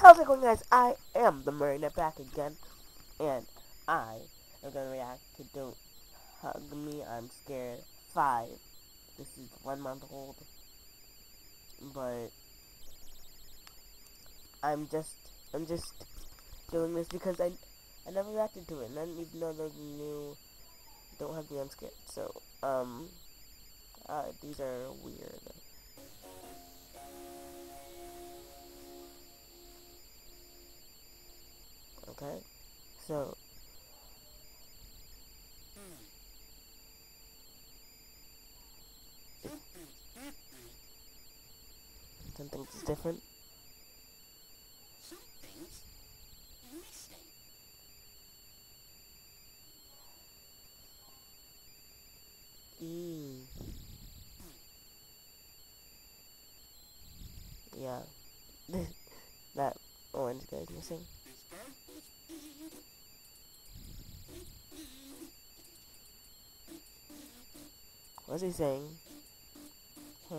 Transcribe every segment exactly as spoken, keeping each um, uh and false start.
How's it going, guys? I am the Marina back again, and I am gonna react to Don't Hug Me, I'm Scared five. This is one month old, but I'm just I'm just doing this because I I never reacted to it, and I didn't even know there was a new Don't Hug Me, I'm Scared. So um, uh, these are weird. Okay, so. Something's different. Something's missing. Mm. Yeah. That orange guy's missing. What's he saying? Huh.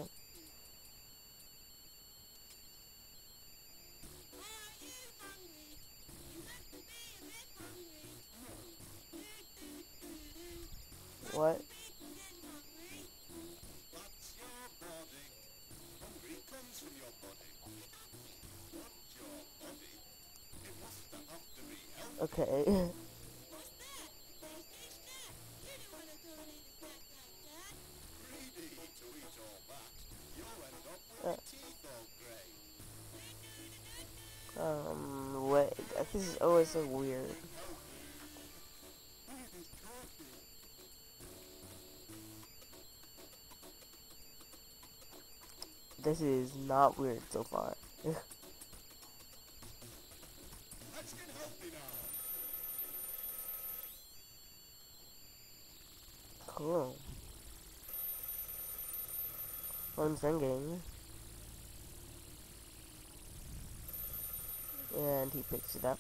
What? That's your body. Hungry comes from your body. What's your body? It must have to be healthy. Okay. Greedy to eat all that. You'll end up with uh, your teeth all grey. um, what? This is always so weird. This is not weird so far. Let's get healthy now. Cool. I'm singing. And he picks it up.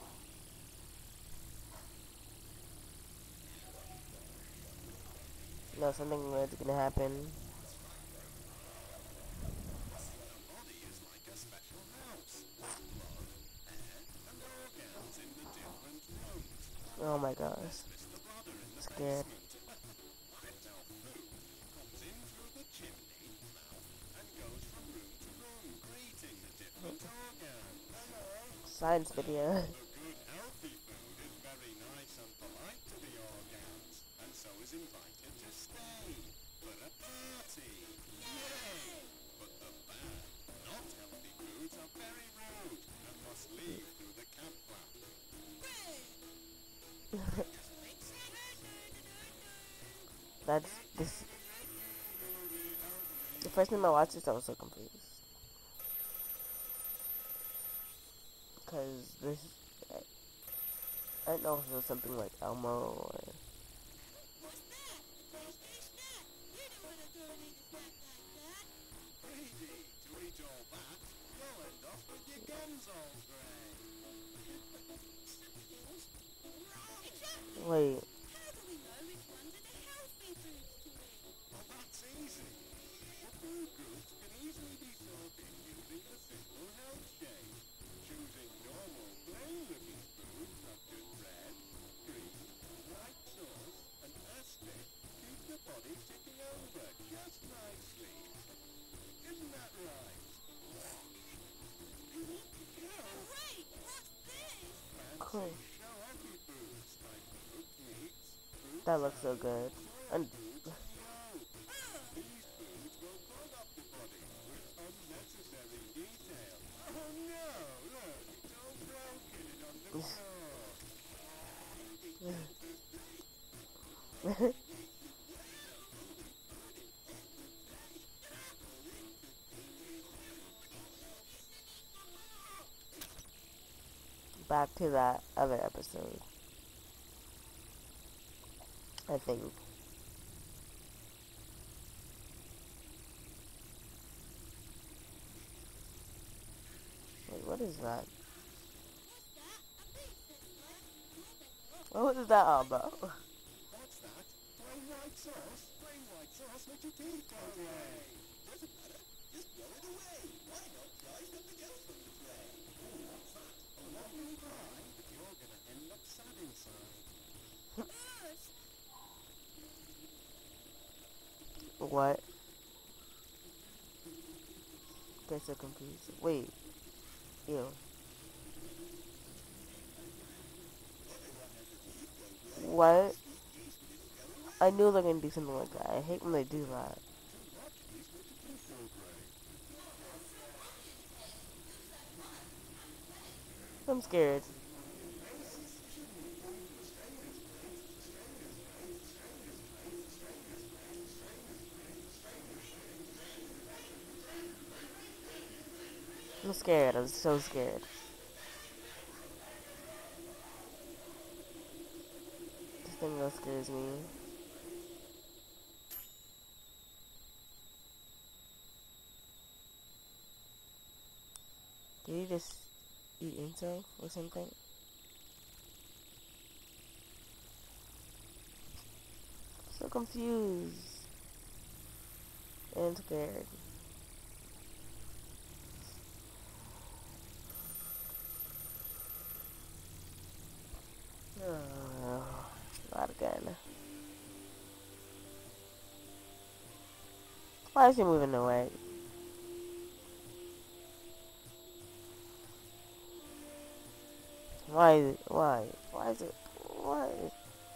No, something weird's gonna happen. The body is like a special house. Blood, air, and organs in the different rooms. Oh my gosh. Dismiss the bladder in the Scared. basement. Now food comes in through the chimney, mouth, and goes from room to room, greeting the different organs. Science video. A good healthy food is very nice and polite to the organs, and so is invited to stay for a party. Yay! But the bad, not healthy foods are very rude and must leave through the cat flap. That's this. The first time I watched this, I was so confused. Cause this, I, I don't know if it was something like Elmo or. Greedy to eat all that, you'll end up with your gums all grey. Wait. Well, that's easy. The food groups can easily be sorted using the simple health shade. Choosing normal plain-looking foods such as red, green, white sauce, and aspic keep the body ticking over just nicely. Isn't that right? Cool. Now happy foods like cooked meats, fruits, That looks so good. And foods, and yolks. These foods will clog up the body with unnecessary detail. Oh no, look, it's all broken and on the floor. back to that other episode. I think. Wait, what is that? What is that all about? What's that? Plain white sauce? Plain white sauce makes your teeth go grey. Doesn't matter. Just throw it away. Why not try something else from the tray? inside. First, What? Get so confused. Wait. Ew. What? I knew they're gonna do something like that. I hate when they do that. I'm scared. I'm scared. I'm so scared. This thing really scares me. Did he just eat himself or something? So confused and scared. Oh, not again. Why is he moving away? Why is it? Why? Why is it? Why is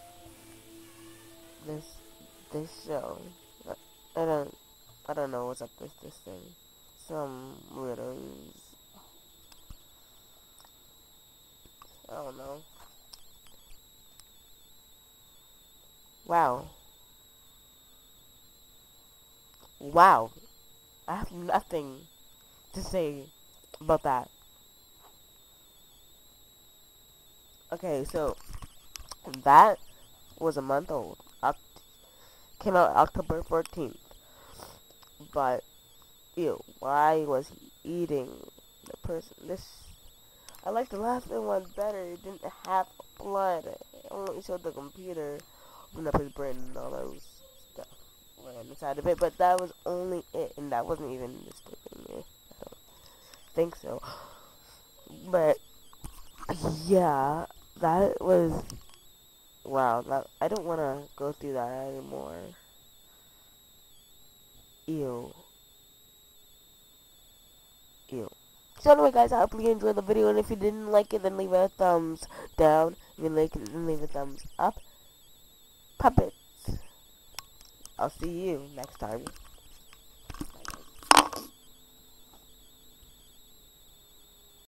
this this show? I don't I don't know what's up with this thing. Some weirdos. I don't know. Wow. Wow. I have nothing to say about that. Okay, so that was a month old. Oct came out October fourteenth. But ew, why was he eating the person? This I like the last one better. It didn't have blood. It only showed the computer open up his brain and all those stuff went inside of it. But that was only it, and that wasn't even disturbing me. I don't think so. But yeah, that was wow. That I don't want to go through that anymore. Ew. Ew. So anyway guys, I hope you enjoyed the video, and if you didn't like it, then leave a thumbs down. If you like it, then leave a thumbs up. Puppets. I'll see you next time.